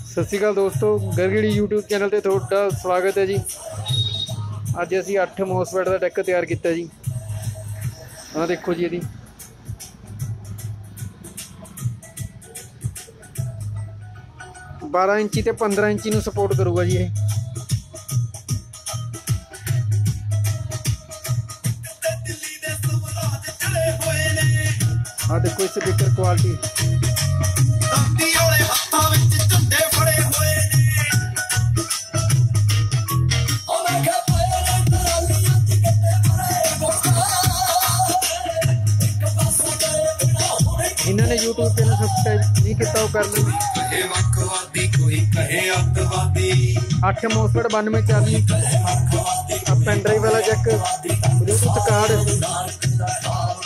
सत श्री अकाल दोस्तों, गरगड़ी यूट्यूब चैनल ते तुहाडा स्वागत है जी। अज असी 8 मॉसफेट का डेक तैयार किया जी। हाँ देखो जी, यदि 12 इंची ते 15 इंची नूं सपोर्ट करूगा जी। ये हाँ देखो इस स्पीकर क्वालिटी। इन्होंने यूट्यूब चैनल सब्सक्राइब नहीं किया, वो कर लो। 8 मॉसफेट 9240 पेन ड्राइव वाला जैक, ब्लूटूथ कार्ड,